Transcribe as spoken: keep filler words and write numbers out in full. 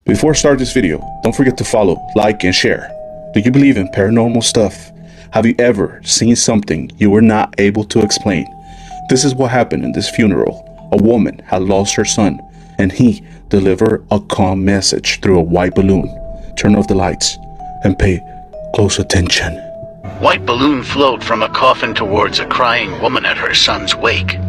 Before I start this video, don't forget to follow, like, and share. Do you believe in paranormal stuff? Have you ever seen something you were not able to explain? This is what happened in this funeral. A woman had lost her son, and he delivered a calm message through a white balloon. Turn off the lights and pay close attention. White balloon float from a coffin towards a crying woman at her son's wake.